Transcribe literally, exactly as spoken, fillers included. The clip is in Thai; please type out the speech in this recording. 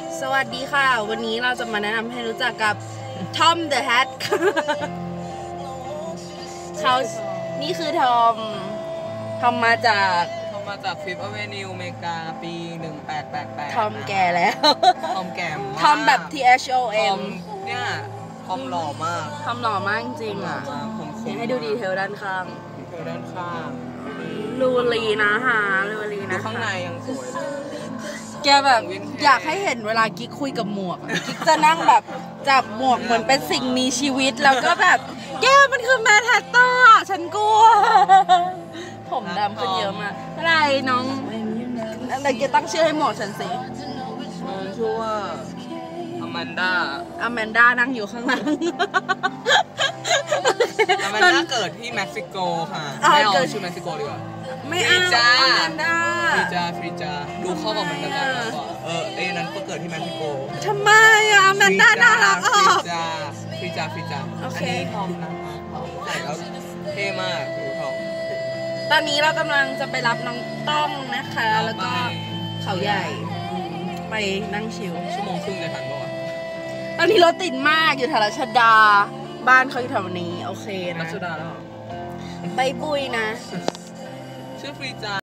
สวัสดีค่ะวันนี้เราจะมาแนะนำให้รู้จักกับ Tom the Hat เขานี่คือทอมทอมมาจากทอมมาจาก Fifth Avenue อเมริกาปีหนึ่งแปดแปดแปดทอมแก่แล้วทอมแก่มากทอมแบบ T H O M เนี่ยทอมหล่อมากทอมหล่อมากจริงๆอ่ะให้ดูดีเทลด้านข้างดีเทลด้านข้างลูลีนะฮะลูลีนะข้างในยังสวยเลยแกแบบอยากให้เห็นเวลากิ๊กคุยกับหมวกกิ๊กจะนั่งแบบจับหมวกเหมือนเป็นสิ่งมีชีวิตแล้วก็แบบแกมันคือแมนฮัตเตอร์ฉันกลัวผมดำขึ้นเยอะมากอะไรน้องอะไรแกตั้งชื่อให้หมวกฉันสิชื่อว่าอแมนดาอแมนดานั่งอยู่ข้างหลังอแมนดาเกิดที่เม็กซิโกค่ะไม่เอาชื่อเม็กซิโกดีกว่าไม่เอาอแมนดาฟรีจาฟรีจาดูเข้ากับมันกันมากกว่าเออเอ้นั้นก็เกิดที่เม็กซิโกทำไมอะอแมนดาน่ารักอ่ะฟรีจาฟรีจาฟรีจาอันนี้ทอมนะคะใส่แล้วเท่มากดูทอมตอนนี้เรากำลังจะไปรับน้องต้องนะคะแล้วก็เขาใหญ่ไปนั่งชิลชั่วโมงครึ่งจะทันป่ะวะตอนนี้รถติดมากอยู่แถวรัชดาบ้านเขาอยู่แถวนี้โอเคนะรัชดาแล้วใบปุยนะชื่อฟรีจา